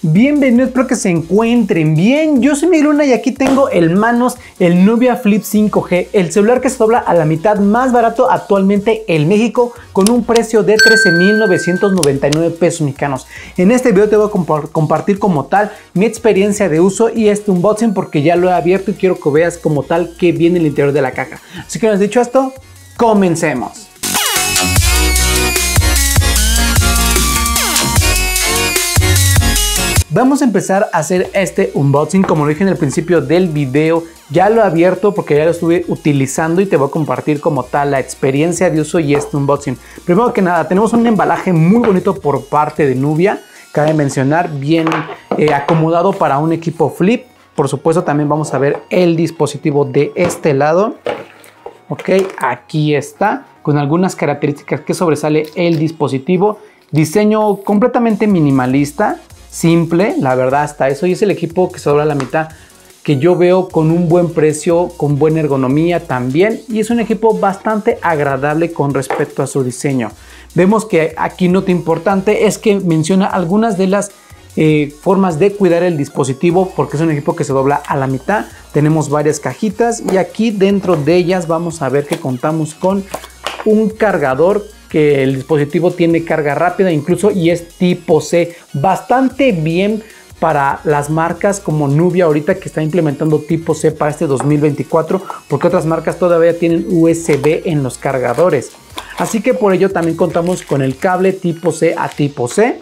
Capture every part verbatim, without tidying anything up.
Bienvenidos, espero que se encuentren bien. Yo soy Miguel Luna y aquí tengo en manos el Nubia Flip cinco G, el celular que se dobla a la mitad, más barato actualmente en México, con un precio de trece mil novecientos noventa y nueve pesos mexicanos. En este video te voy a comp compartir como tal mi experiencia de uso y este unboxing, porque ya lo he abierto y quiero que veas como tal que viene el interior de la caja. Así que una vez dicho esto, comencemos. Vamos a empezar a hacer este unboxing. Como lo dije en el principio del video, ya lo he abierto porque ya lo estuve utilizando y te voy a compartir como tal la experiencia de uso y este unboxing. Primero que nada, tenemos un embalaje muy bonito por parte de Nubia, cabe mencionar, bien eh, acomodado para un equipo flip. Por supuesto, también vamos a ver el dispositivo de este lado. Ok, aquí está, con algunas características que sobresale el dispositivo. Diseño completamente minimalista, simple, la verdad, hasta eso. Y es el equipo que se dobla a la mitad, que yo veo con un buen precio, con buena ergonomía también. Y es un equipo bastante agradable con respecto a su diseño. Vemos que aquí nota importante es que menciona algunas de las eh, formas de cuidar el dispositivo, porque es un equipo que se dobla a la mitad. Tenemos varias cajitas y aquí dentro de ellas vamos a ver que contamos con un cargador, que el dispositivo tiene carga rápida incluso y es tipo C, bastante bien para las marcas como Nubia ahorita, que está implementando tipo C para este dos mil veinticuatro, porque otras marcas todavía tienen U S B en los cargadores. Así que por ello también contamos con el cable tipo C a tipo C.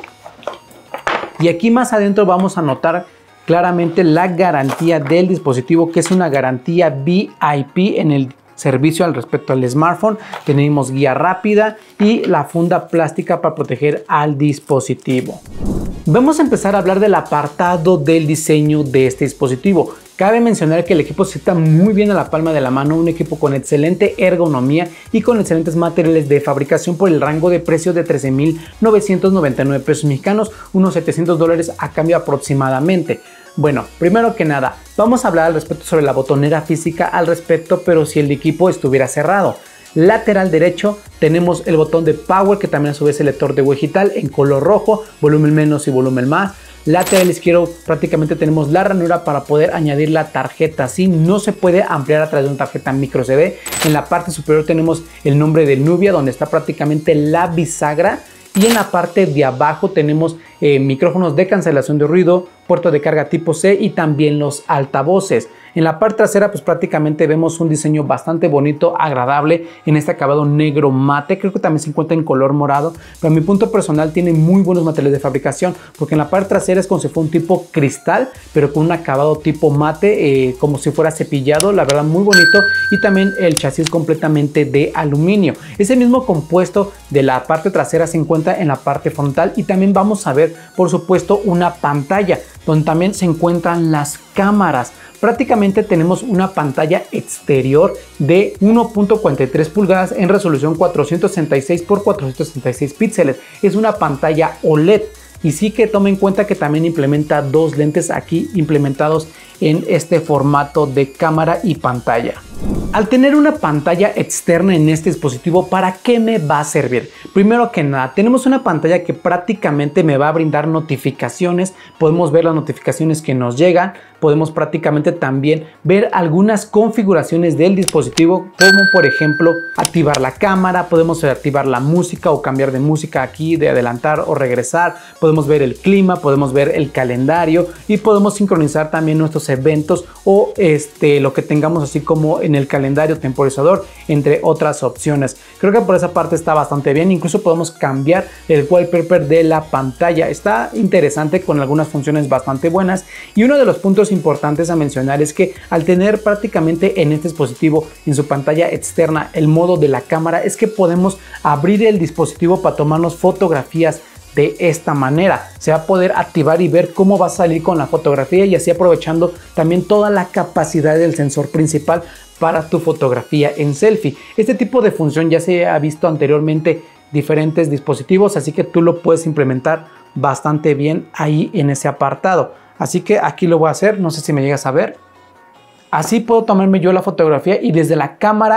Y aquí más adentro vamos a notar claramente la garantía del dispositivo, que es una garantía V I P en el servicio al respecto al smartphone. Tenemos guía rápida y la funda plástica para proteger al dispositivo. Vamos a empezar a hablar del apartado del diseño de este dispositivo. Cabe mencionar que el equipo se sienta muy bien a la palma de la mano, un equipo con excelente ergonomía y con excelentes materiales de fabricación por el rango de precio de trece mil novecientos noventa y nueve pesos mexicanos, unos setecientos dólares a cambio aproximadamente. Bueno, primero que nada, vamos a hablar al respecto sobre la botonera física al respecto, pero si el equipo estuviera cerrado. Lateral derecho tenemos el botón de Power, que también a su vez es el lector de huella digital en color rojo, volumen menos y volumen más. Lateral izquierdo prácticamente tenemos la ranura para poder añadir la tarjeta SIM, no se puede ampliar a través de una tarjeta micro S D. En la parte superior tenemos el nombre de Nubia, donde está prácticamente la bisagra. Y en la parte de abajo tenemos eh, micrófonos de cancelación de ruido, puerto de carga tipo C y también los altavoces. En la parte trasera pues prácticamente vemos un diseño bastante bonito, agradable, en este acabado negro mate. Creo que también se encuentra en color morado, pero a mi punto personal tiene muy buenos materiales de fabricación, porque en la parte trasera es como si fuera un tipo cristal, pero con un acabado tipo mate, eh, como si fuera cepillado, la verdad muy bonito. Y también el chasis completamente de aluminio. Ese mismo compuesto de la parte trasera se encuentra en la parte frontal, y también vamos a ver por supuesto una pantalla donde también se encuentran las cámaras. Prácticamente tenemos una pantalla exterior de uno punto cuarenta y tres pulgadas en resolución cuatrocientos sesenta y seis por cuatrocientos sesenta y seis píxeles. Es una pantalla O L E D. Y sí que tome en cuenta que también implementa dos lentes aquí implementados en este formato de cámara y pantalla. Al tener una pantalla externa en este dispositivo, ¿para qué me va a servir? Primero que nada, tenemos una pantalla que prácticamente me va a brindar notificaciones. Podemos ver las notificaciones que nos llegan. Podemos prácticamente también ver algunas configuraciones del dispositivo, como por ejemplo activar la cámara, podemos activar la música o cambiar de música aquí, de adelantar o regresar. Podemos ver el clima, podemos ver el calendario y podemos sincronizar también nuestros eventos o este, lo que tengamos así como en el calendario temporizador, entre otras opciones. Creo que por esa parte está bastante bien. Incluso podemos cambiar el wallpaper de la pantalla. Está interesante, con algunas funciones bastante buenas. Y uno de los puntos importantes a mencionar es que al tener prácticamente en este dispositivo, en su pantalla externa, el modo de la cámara, es que podemos abrir el dispositivo para tomarnos fotografías de esta manera. Se va a poder activar y ver cómo va a salir con la fotografía, y así aprovechando también toda la capacidad del sensor principal para tu fotografía en selfie. Este tipo de función ya se ha visto anteriormente diferentes dispositivos, así que tú lo puedes implementar bastante bien ahí en ese apartado. Así que aquí lo voy a hacer, no sé si me llegas a ver. Así puedo tomarme yo la fotografía y desde la cámara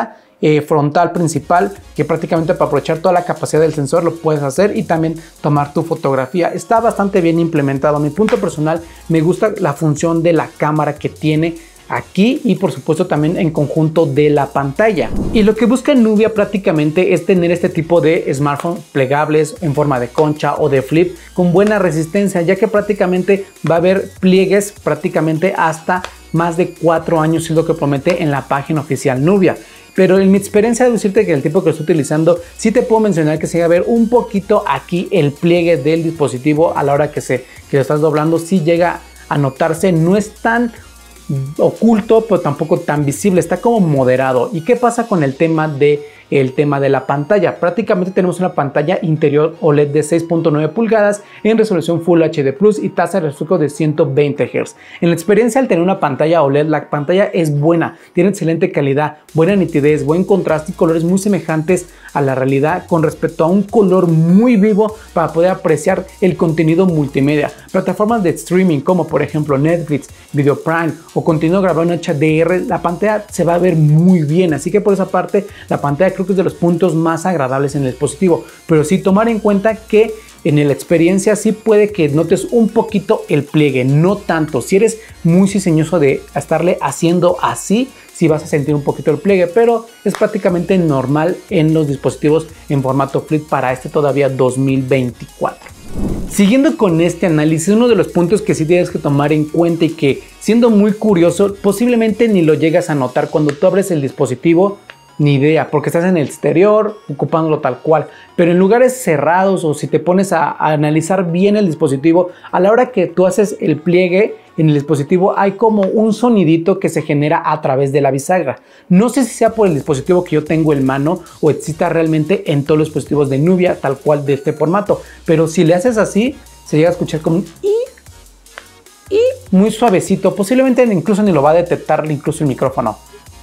eh, frontal principal, que prácticamente para aprovechar toda la capacidad del sensor lo puedes hacer y también tomar tu fotografía. Está bastante bien implementado. A mi punto personal me gusta la función de la cámara que tiene aquí y por supuesto también en conjunto de la pantalla. Y lo que busca Nubia prácticamente es tener este tipo de smartphones plegables en forma de concha o de flip con buena resistencia, ya que prácticamente va a haber pliegues prácticamente hasta más de cuatro años, es lo que promete en la página oficial Nubia. Pero en mi experiencia de decirte que el tipo que estoy utilizando, sí te puedo mencionar que se va a ver un poquito aquí el pliegue del dispositivo a la hora que, se, que lo estás doblando. Sí llega a notarse, no es tan oculto, pero tampoco tan visible, está como moderado. ¿Y qué pasa con el tema de el tema de la pantalla? Prácticamente tenemos una pantalla interior O L E D de seis punto nueve pulgadas en resolución Full H D Plus y tasa de refresco de ciento veinte hertz. En la experiencia al tener una pantalla O L E D, la pantalla es buena, tiene excelente calidad, buena nitidez, buen contraste y colores muy semejantes a la realidad con respecto a un color muy vivo para poder apreciar el contenido multimedia. Plataformas de streaming como por ejemplo Netflix, Video Prime o contenido grabado en H D R, la pantalla se va a ver muy bien, así que por esa parte la pantalla creo que es de los puntos más agradables en el dispositivo, pero sí tomar en cuenta que en la experiencia sí puede que notes un poquito el pliegue, no tanto. Si eres muy diseñoso de estarle haciendo así, sí vas a sentir un poquito el pliegue, pero es prácticamente normal en los dispositivos en formato flip para este todavía dos mil veinticuatro. Siguiendo con este análisis, uno de los puntos que sí tienes que tomar en cuenta y que, siendo muy curioso, posiblemente ni lo llegas a notar cuando tú abres el dispositivo, ni idea, porque estás en el exterior ocupándolo tal cual, pero en lugares cerrados o si te pones a, a analizar bien el dispositivo, a la hora que tú haces el pliegue en el dispositivo hay como un sonidito que se genera a través de la bisagra. No sé si sea por el dispositivo que yo tengo en mano o exista realmente en todos los dispositivos de Nubia tal cual de este formato, pero si le haces así se llega a escuchar como un i y muy suavecito, posiblemente incluso ni lo va a detectar incluso el micrófono.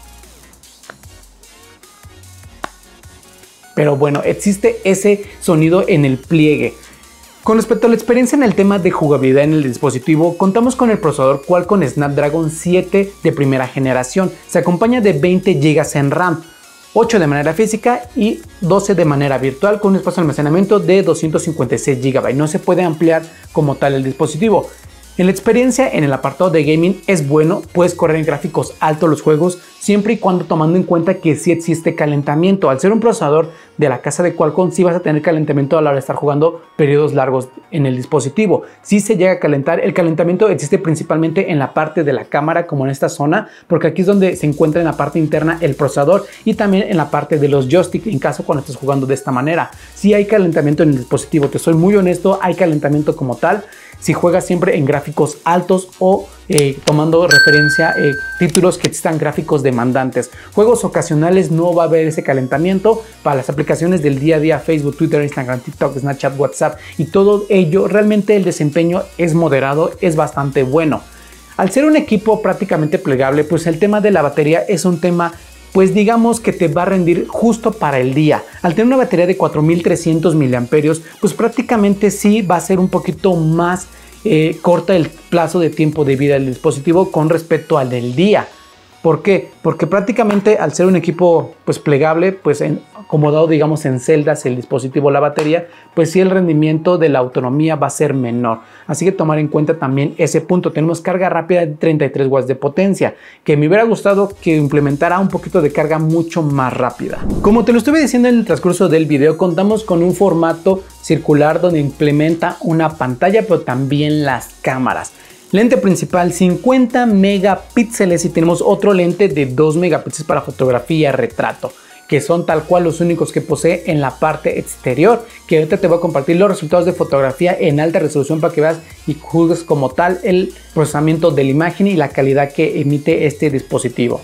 Pero bueno, existe ese sonido en el pliegue. Con respecto a la experiencia en el tema de jugabilidad en el dispositivo, contamos con el procesador Qualcomm Snapdragon siete de primera generación. Se acompaña de veinte gigas en RAM, ocho de manera física y doce de manera virtual, con un espacio de almacenamiento de doscientos cincuenta y seis gigabytes. No se puede ampliar como tal el dispositivo. En la experiencia en el apartado de gaming es bueno, puedes correr en gráficos altos los juegos siempre y cuando tomando en cuenta que sí existe calentamiento. Al ser un procesador de la casa de Qualcomm sí vas a tener calentamiento a la hora de estar jugando periodos largos en el dispositivo. Sí se llega a calentar, el calentamiento existe principalmente en la parte de la cámara como en esta zona, porque aquí es donde se encuentra en la parte interna el procesador y también en la parte de los joysticks en caso cuando estés jugando de esta manera. Sí hay calentamiento en el dispositivo, te soy muy honesto, hay calentamiento como tal. Si juegas siempre en gráficos altos o eh, tomando referencia eh, títulos que existan gráficos demandantes. Juegos ocasionales no va a haber ese calentamiento. Para las aplicaciones del día a día, Facebook, Twitter, Instagram, TikTok, Snapchat, WhatsApp y todo ello, realmente el desempeño es moderado, es bastante bueno. Al ser un equipo prácticamente plegable, pues el tema de la batería es un tema pues digamos que te va a rendir justo para el día. Al tener una batería de cuatro mil trescientos miliamperios, pues prácticamente sí va a ser un poquito más eh, corta el plazo de tiempo de vida del dispositivo con respecto al del día. ¿Por qué? Porque prácticamente al ser un equipo pues plegable, pues en, acomodado digamos en celdas el dispositivo, la batería, pues sí el rendimiento de la autonomía va a ser menor. Así que tomar en cuenta también ese punto. Tenemos carga rápida de treinta y tres watts de potencia, que me hubiera gustado que implementara un poquito de carga mucho más rápida. Como te lo estuve diciendo en el transcurso del video, contamos con un formato circular donde implementa una pantalla, pero también las cámaras. Lente principal cincuenta megapíxeles y tenemos otro lente de dos megapíxeles para fotografía retrato, que son tal cual los únicos que posee en la parte exterior, que ahorita te voy a compartir los resultados de fotografía en alta resolución para que veas y juzgues como tal el procesamiento de la imagen y la calidad que emite este dispositivo.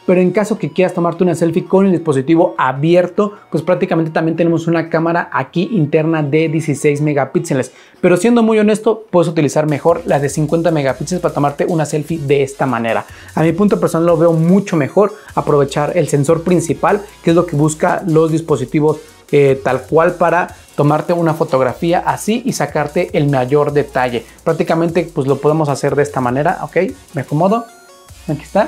pero en caso que quieras tomarte una selfie con el dispositivo abierto, pues prácticamente también tenemos una cámara aquí interna de dieciséis megapíxeles, pero siendo muy honesto, puedes utilizar mejor la de cincuenta megapíxeles para tomarte una selfie de esta manera. A mi punto personal lo veo mucho mejor aprovechar el sensor principal, que es lo que busca los dispositivos eh, tal cual para tomarte una fotografía así y sacarte el mayor detalle. Prácticamente pues lo podemos hacer de esta manera, ok, me acomodo, aquí está.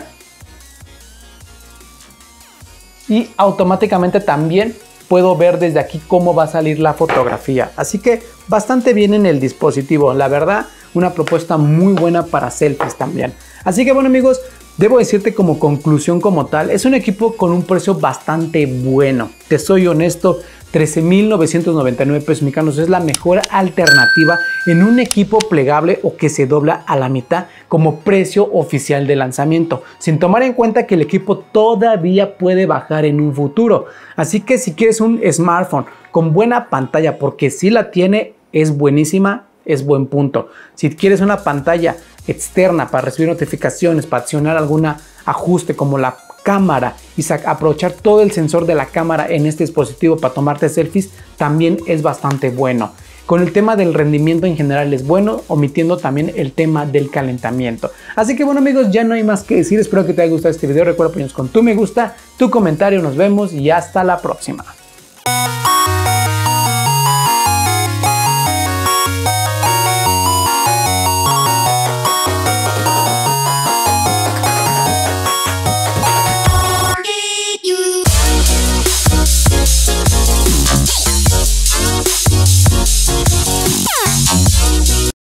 Y automáticamente también puedo ver desde aquí cómo va a salir la fotografía. Así que bastante bien en el dispositivo, la verdad, una propuesta muy buena para selfies también. Así que bueno amigos, debo decirte como conclusión como tal, es un equipo con un precio bastante bueno. Te soy honesto, trece mil novecientos noventa y nueve pesos mexicanos es la mejor alternativa en un equipo plegable o que se dobla a la mitad como precio oficial de lanzamiento, sin tomar en cuenta que el equipo todavía puede bajar en un futuro. Así que si quieres un smartphone con buena pantalla, porque si la tiene, es buenísima, es buen punto. Si quieres una pantalla externa para recibir notificaciones, para accionar algún ajuste como la cámara y aprovechar todo el sensor de la cámara en este dispositivo para tomarte selfies, también es bastante bueno. Con el tema del rendimiento en general es bueno, omitiendo también el tema del calentamiento. Así que bueno amigos, ya no hay más que decir. Espero que te haya gustado este video. Recuerda ponernos con tu me gusta, tu comentario. Nos vemos y hasta la próxima.